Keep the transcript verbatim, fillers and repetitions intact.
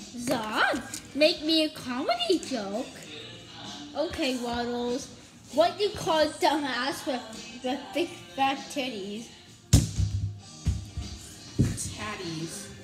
Zod, make me a comedy joke. Okay, Waddles. What do you call a dumbass with, with big fat titties? Tatties.